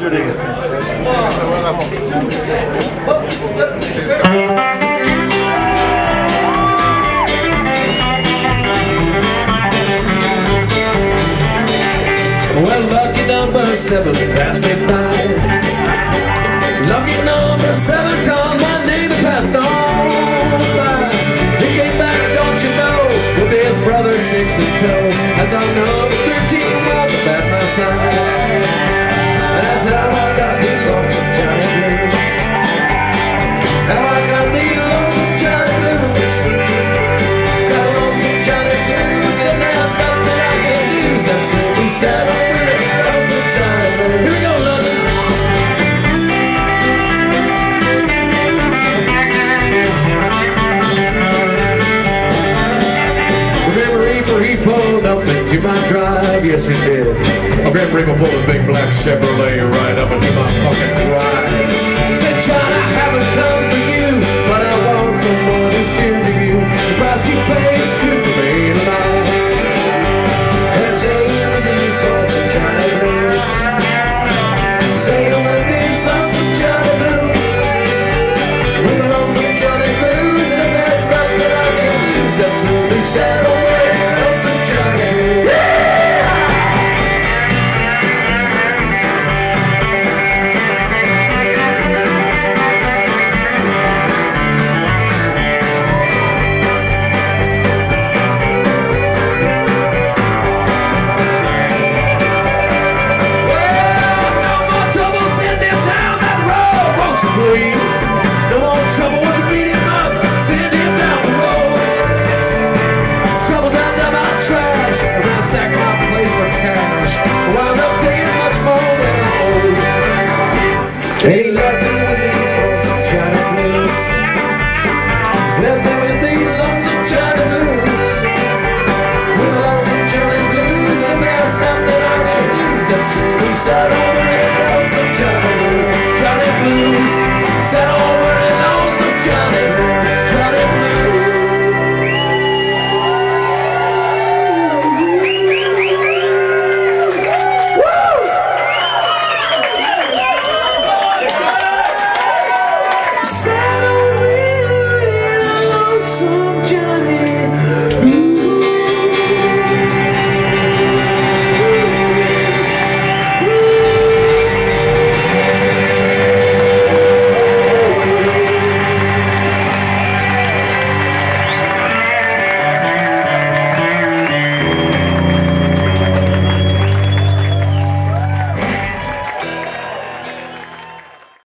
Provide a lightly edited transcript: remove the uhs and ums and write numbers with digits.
Well, lucky number 7 passed me by. Lucky number 7 called my name and passed on by. He came back, don't you know, with his brother 6 in tow. That's how number 13 walked at my side. That's how I got these lonesome Johnny Blues. How I got these lonesome Johnny Blues. Got a lonesome Johnny Blues, and there's nothing I can do except simply settle with it. Lonesome Johnny Blues. Here we go, London. He pulled up into my drive, yes he did. A Grim Reaper pulled his big black Chevrolet right up into my fucking drive. Said, John, I haven't come for you, but I want someone who's dear to you. The price you pay is to remain alive. And sail with these lonesome Johnny Blues. Sail with these lonesome Johnny Blues. With the lonesome Johnny Blues, and that's nothing I can do except simply settle. No more trouble, won't you beat him up? Send him down the road. Trouble down my trash, ransack my place for cash. Wound up taking much more than I owed. Ain't nothing